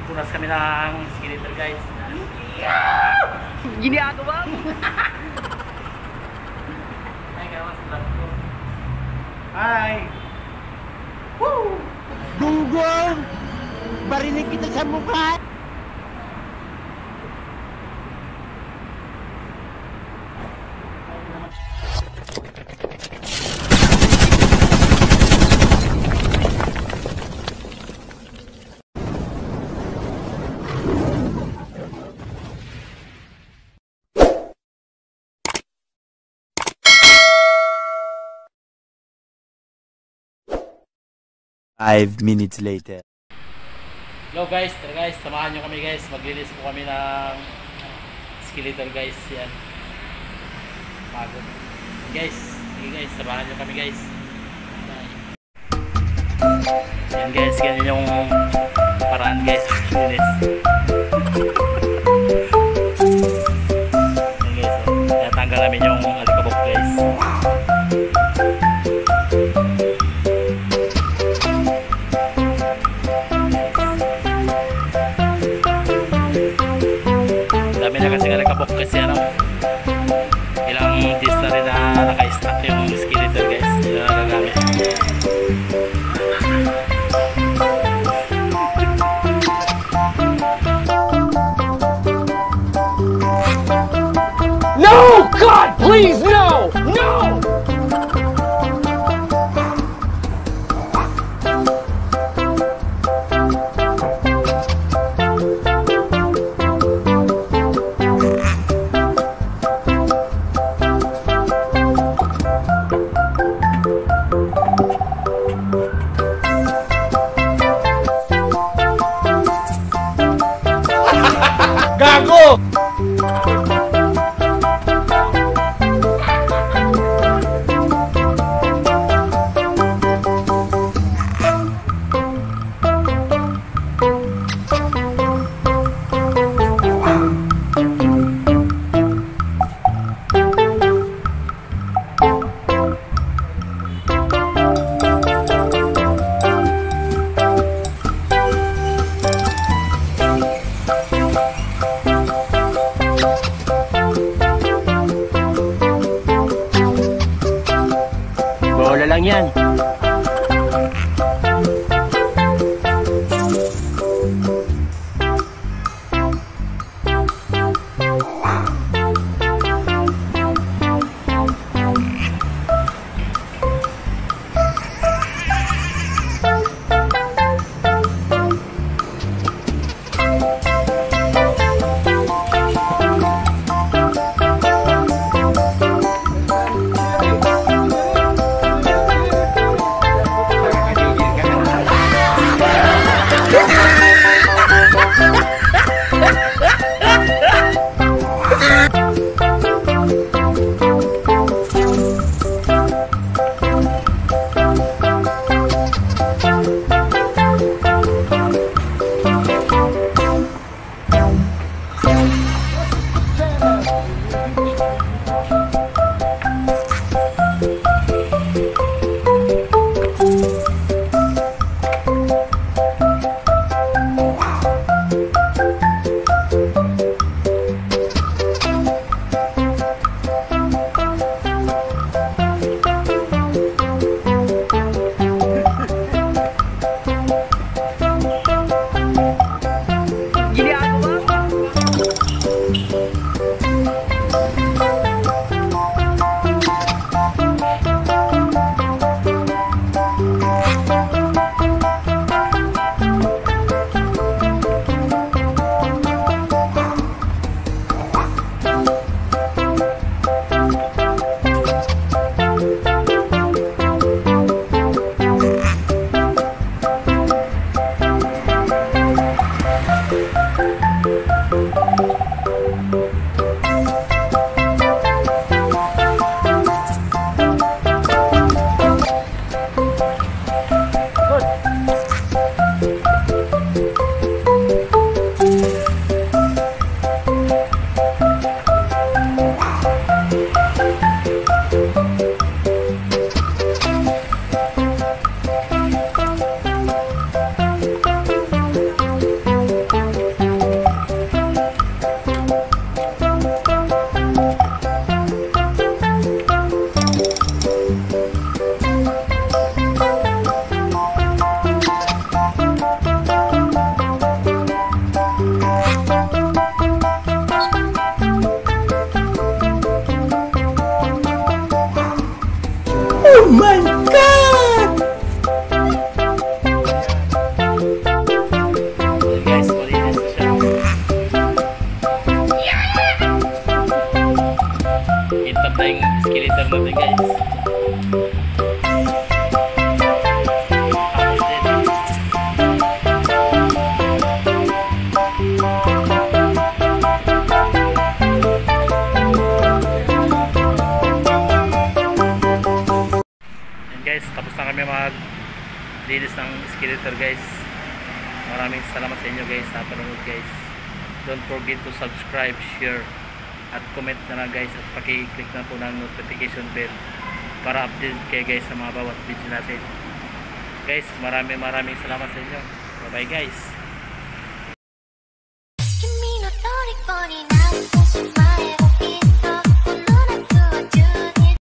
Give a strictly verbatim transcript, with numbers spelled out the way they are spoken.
Punas kami ng skeleton guys. Gini ako ba? Hi guys, vlog ko. Hi! Woo! Gunggong! Barinig kita sa mukha! Five minutes later. Hello guys, tara guys, samahan nyo kami guys. Maglilis po kami ng skeleton guys. Yan. Pagod. Guys, sige guys, samahan nyo kami guys. Yan guys, ganyan yung paraan guys. Lilis. Yan guys, oh. Natanggal namin yung alikabok guys. Dami na kasi alikabok kasi ano, ilang days na rin na naka-stack yung skeleton guys. Hindi na nagagamit. paglinis ng skeletor guys. Maraming salamat sa inyo guys sa panonood guys. Don't forget to subscribe, share at comment na lang guys, at paki-click na po ng notification bell para update kayo guys sa mga bawat video natin guys. Maraming maraming salamat sa inyo. Bye bye guys.